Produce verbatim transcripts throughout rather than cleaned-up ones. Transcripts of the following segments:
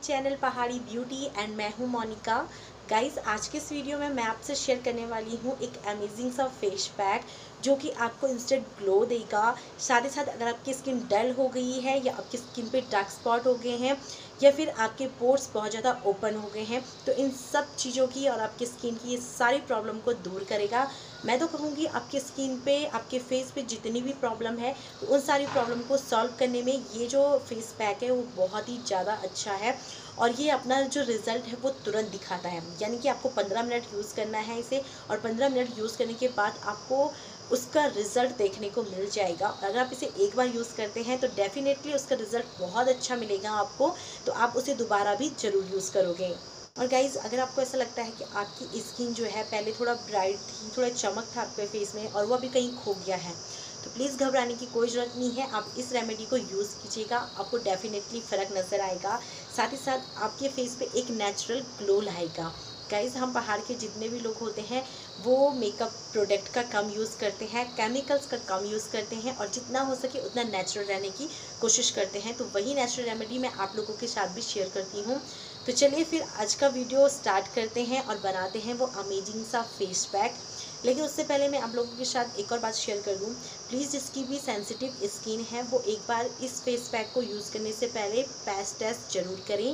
Channel पहाड़ी beauty and मैं हूं मोनिका। गाइस, आज के इस वीडियो में मैं आपसे शेयर करने वाली हूं एक अमेजिंग सा फेस पैक जो कि आपको इंस्टेंट ग्लो देगा। साथ ही साथ अगर आपकी स्किन डल हो गई है या आपकी स्किन पे डार्क स्पॉट हो गए हैं या फिर आपके पोर्स बहुत ज़्यादा ओपन हो गए हैं, तो इन सब चीज़ों की और आपकी स्किन की ये सारी प्रॉब्लम को दूर करेगा। मैं तो कहूँगी आपकी स्किन पे, आपके फेस पे जितनी भी प्रॉब्लम है, तो उन सारी प्रॉब्लम को सॉल्व करने में ये जो फेस पैक है वो बहुत ही ज़्यादा अच्छा है। और ये अपना जो रिज़ल्ट है वो तुरंत दिखाता है, यानी कि आपको पंद्रह मिनट यूज़ करना है इसे, और पंद्रह मिनट यूज़ करने के बाद आपको उसका रिज़ल्ट देखने को मिल जाएगा। अगर आप इसे एक बार यूज़ करते हैं तो डेफिनेटली उसका रिज़ल्ट बहुत अच्छा मिलेगा आपको, तो आप उसे दोबारा भी ज़रूर यूज़ करोगे। और गाइज़, अगर आपको ऐसा लगता है कि आपकी स्किन जो है पहले थोड़ा ब्राइट थी, थोड़ा चमक था आपके फेस में और वो अभी कहीं खो गया है, तो प्लीज़ घबराने की कोई ज़रूरत नहीं है। आप इस रेमेडी को यूज़ कीजिएगा, आपको डेफिनेटली फ़र्क नज़र आएगा। साथ ही साथ आपके फेस पे एक नेचुरल ग्लो लाएगा। गाइज़, हम बाहर के जितने भी लोग होते हैं वो मेकअप प्रोडक्ट का कम यूज़ करते हैं, केमिकल्स का कम यूज़ करते हैं और जितना हो सके उतना नेचुरल रहने की कोशिश करते हैं। तो वही नेचुरल रेमेडी मैं आप लोगों के साथ भी शेयर करती हूँ। तो चलिए फिर आज का वीडियो स्टार्ट करते हैं और बनाते हैं वो अमेजिंग सा फेस पैक। लेकिन उससे पहले मैं आप लोगों के साथ एक और बात शेयर कर दूँ। प्लीज़ जिसकी भी सेंसिटिव स्किन है वो एक बार इस फेस पैक को यूज़ करने से पहले पैच टेस्ट ज़रूर करें,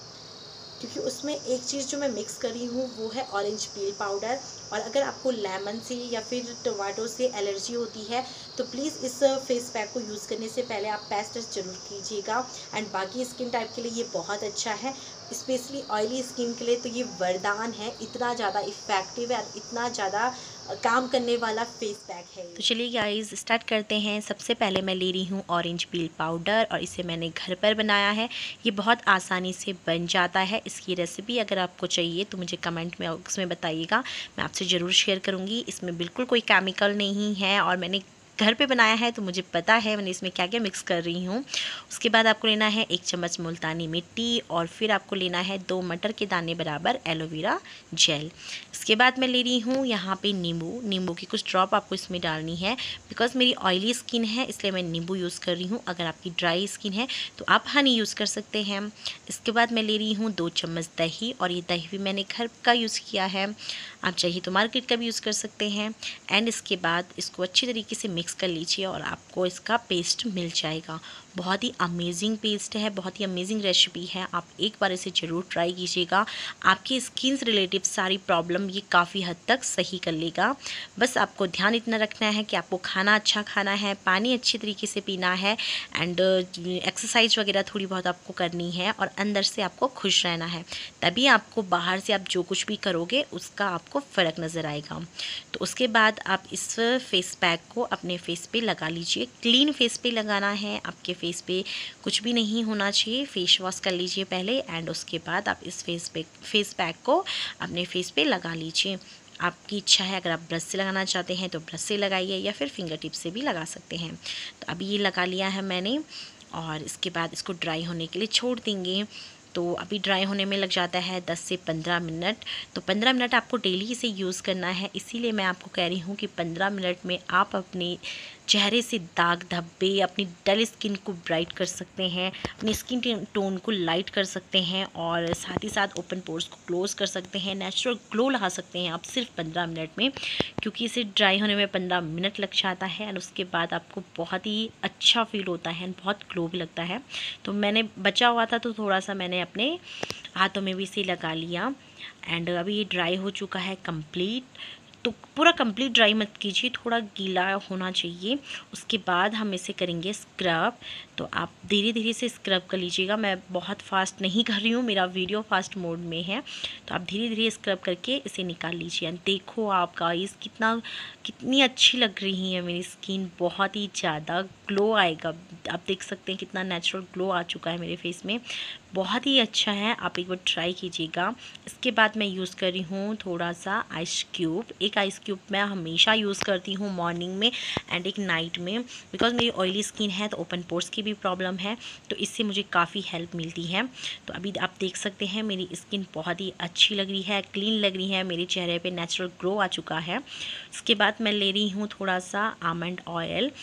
क्योंकि उसमें एक चीज़ जो मैं मिक्स करी हूँ वो है ऑरेंज पील पाउडर। और अगर आपको लेमन से या फिर टमाटो से एलर्जी होती है तो प्लीज़ इस फेस पैक को यूज़ करने से पहले आप पैच टेस्ट ज़रूर कीजिएगा। एंड बाकी स्किन टाइप के लिए ये बहुत अच्छा है, स्पेशली ऑयली स्किन के लिए तो ये वरदान है। इतना ज़्यादा इफ़ेक्टिव है और इतना ज़्यादा काम करने वाला फेस पैक है। तो चलिए गाइस स्टार्ट करते हैं। सबसे पहले मैं ले रही हूँ ऑरेंज पील पाउडर और इसे मैंने घर पर बनाया है। ये बहुत आसानी से बन जाता है। इसकी रेसिपी अगर आपको चाहिए तो मुझे कमेंट में बॉक्स में बताइएगा, मैं आपसे ज़रूर शेयर करूँगी। इसमें बिल्कुल कोई केमिकल नहीं है और मैंने घर पे बनाया है तो मुझे पता है मैंने इसमें क्या क्या मिक्स कर रही हूँ। उसके बाद आपको लेना है एक चम्मच मुल्तानी मिट्टी और फिर आपको लेना है दो मटर के दाने बराबर एलोवेरा जेल। इसके बाद मैं ले रही हूँ यहाँ पे नींबू नींबू की कुछ ड्रॉप आपको इसमें डालनी है। बिकॉज मेरी ऑयली स्किन है इसलिए मैं नींबू यूज़ कर रही हूँ। अगर आपकी ड्राई स्किन है तो आप हनी यूज़ कर सकते हैं। इसके बाद मैं ले रही हूँ दो चम्मच दही और ये दही भी मैंने घर का यूज़ किया है, आप चाहिए तो मार्केट का भी यूज़ कर सकते हैं। एंड इसके बाद इसको अच्छी तरीके से मिक्स कर लीजिए और आपको इसका पेस्ट मिल जाएगा। बहुत ही अमेजिंग पेस्ट है, बहुत ही अमेजिंग रेसिपी है। आप एक बार इसे ज़रूर ट्राई कीजिएगा। आपकी स्किन से रिलेटिव सारी प्रॉब्लम ये काफ़ी हद तक सही कर लेगा। बस आपको ध्यान इतना रखना है कि आपको खाना अच्छा खाना है, पानी अच्छी तरीके से पीना है एंड एक्सरसाइज वगैरह थोड़ी बहुत आपको करनी है और अंदर से आपको खुश रहना है। तभी आपको बाहर से आप जो कुछ भी करोगे उसका आपको फ़र्क नज़र आएगा। तो उसके बाद आप इस फेस पैक को अपने फेस पे लगा लीजिए। क्लीन फेस पे लगाना है, आपके फेस पे कुछ भी नहीं होना चाहिए। फेस वॉश कर लीजिए पहले एंड उसके बाद आप इस फेस पे फेस पैक को अपने फेस पे लगा लीजिए। आपकी इच्छा है, अगर आप ब्रश से लगाना चाहते हैं तो ब्रश से लगाइए या फिर फिंगर टिप से भी लगा सकते हैं। तो अभी ये लगा लिया है मैंने और इसके बाद इसको ड्राई होने के लिए छोड़ देंगे। तो अभी ड्राई होने में लग जाता है दस से पंद्रह मिनट। तो पंद्रह मिनट आपको डेली इसे यूज़ करना है, इसीलिए मैं आपको कह रही हूँ कि पंद्रह मिनट में आप अपने चेहरे से दाग धब्बे, अपनी डल स्किन को ब्राइट कर सकते हैं, अपनी स्किन टोन को लाइट कर सकते हैं और साथ ही साथ ओपन पोर्स को क्लोज़ कर सकते हैं, नेचुरल ग्लो ला सकते हैं आप सिर्फ पंद्रह मिनट में, क्योंकि इसे ड्राई होने में पंद्रह मिनट लग जाता है और उसके बाद आपको बहुत ही अच्छा फील होता है, बहुत ग्लो भी लगता है। तो मैंने बचा हुआ था तो थोड़ा सा मैंने अपने हाथों में भी इसे लगा लिया एंड अभी ये ड्राई हो चुका है कंप्लीट। तो पूरा कंप्लीट ड्राई मत कीजिए, थोड़ा गीला होना चाहिए। उसके बाद हम इसे करेंगे स्क्रब। तो आप धीरे धीरे से स्क्रब कर लीजिएगा, मैं बहुत फास्ट नहीं कर रही हूँ, मेरा वीडियो फास्ट मोड में है। तो आप धीरे धीरे स्क्रब करके इसे निकाल लीजिए। देखो आप गाइस कितना कितनी अच्छी लग रही है मेरी स्किन, बहुत ही ज़्यादा ग्लो आएगा। आप देख सकते हैं कितना नेचुरल ग्लो आ चुका है मेरे फेस में, बहुत ही अच्छा है। आप एक बार ट्राई कीजिएगा। इसके बाद मैं यूज़ कर रही हूँ थोड़ा सा आइस क्यूब। एक आइस क्यूब मैं हमेशा यूज़ करती हूँ मॉर्निंग में एंड एक नाइट में, बिकॉज मेरी ऑयली स्किन है तो ओपन पोर्स की भी प्रॉब्लम है, तो इससे मुझे काफ़ी हेल्प मिलती है। तो अभी आप देख सकते हैं मेरी स्किन बहुत ही अच्छी लग रही है, क्लीन लग रही है, मेरे चेहरे पे नेचुरल ग्लो आ चुका है। उसके बाद मैं ले रही हूँ थोड़ा सा आमंड ऑयल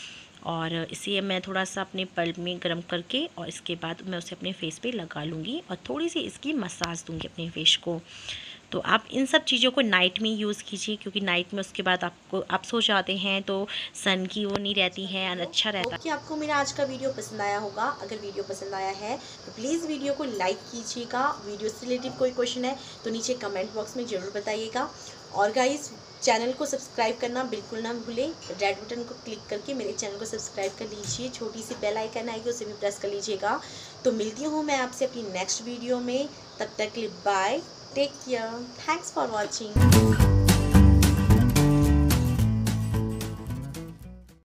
और इसे मैं थोड़ा सा अपने पल्प में गर्म करके और इसके बाद मैं उसे अपने फेस पे लगा लूँगी और थोड़ी सी इसकी मसाज दूँगी अपने फेस को। तो आप इन सब चीज़ों को नाइट में यूज़ कीजिए, क्योंकि नाइट में उसके बाद आपको आप सो जाते हैं तो सन की वो नहीं रहती है और अच्छा रहता है। कि आपको मेरा आज का वीडियो पसंद आया होगा। अगर वीडियो पसंद आया है तो प्लीज़ वीडियो को लाइक कीजिएगा। वीडियो से रिलेटेड कोई क्वेश्चन है तो नीचे कमेंट बॉक्स में ज़रूर बताइएगा। और गाइस, चैनल को सब्सक्राइब करना बिल्कुल ना भूलें। रेड बटन को क्लिक करके मेरे चैनल को सब्सक्राइब कर लीजिए। छोटी सी बेल आइकन आएगी, उसे भी प्रेस कर लीजिएगा। तो मिलती हूँ मैं आपसे अपनी नेक्स्ट वीडियो में। तब तक के लिए bye, take care, thanks for watching.